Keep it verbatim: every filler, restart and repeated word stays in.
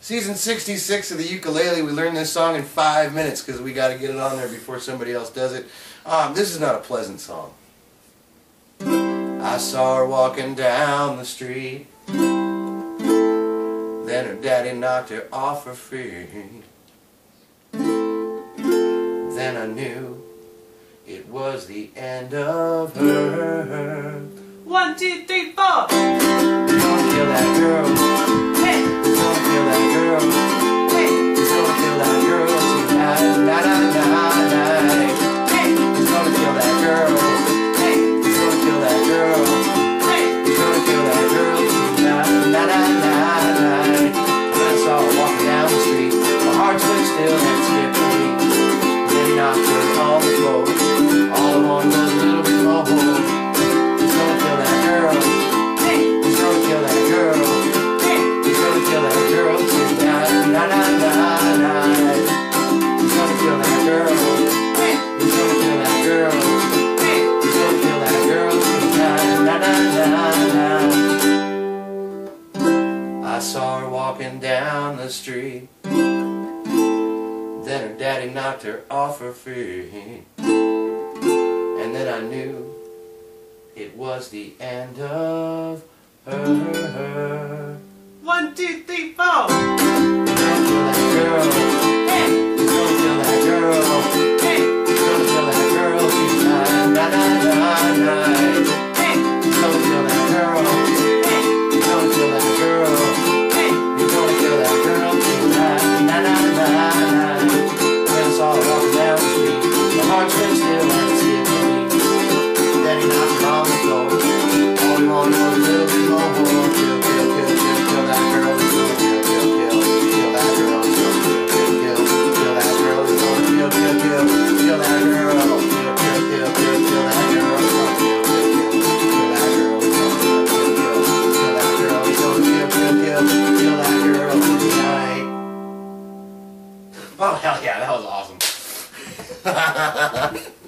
Season sixty-six of the ukulele. We learned this song in five minutes because we got to get it on there before somebody else does it. Um, this is not a pleasant song. I saw her walking down the street. Then her daddy knocked her off her feet. Then I knew it was the end of her. One, two, three, four. We're gonna kill that girl. Hey. We're gonna kill that girl. Hey. We're gonna kill that girl tonight. Night, night, night, night. Hey. We're gonna kill that girl. Hey. We're gonna kill that girl. Hey. We're gonna kill that girl tonight. Night, night, night, night. When I saw her walking down the street, my heart stood still and skipped a beat. Then he knocked her on the floor. All I wanted was a little bit more. He's gonna kill that girl. Hey. He's gonna kill that girl. Hey. He's gonna kill that girl tonight. Night, night, night, night. He's gonna kill that girl. Hey. He's gonna kill that girl. Hey. He's gonna kill that girl tonight. Night, night, night, night. I saw her walking down the street. Then her daddy knocked her off her feet. And then I knew it was the end of her. One, two, three, four. We're gonna kill that girl. Hey. We're gonna kill that girl. Hey. We're gonna kill that girl tonight. Night, night, night, night. Hey. We're gonna kill that girl. Hey. We're gonna kill that girl. Hey. We're gonna kill that girl tonight. Night, night, night, night. When I saw her walking down the street, my heart stood still and skipped a beat. Then he knocked her on the floor. All he wanted was a little bit more. Kill, kill, kill, kill, kill that girl. He's gonna kill, kill, kill, kill that girl. He's gonna kill, kill, kill, kill that girl. He's gonna kill, kill, kill, kill that girl. Kill, kill, kill, kill, kill that girl. He's gonna kill, kill, kill, kill that girl. He's gonna kill, kill, kill, kill that girl. He's gonna kill, kill, kill, kill that girl tonight. Oh hell yeah, that was awesome.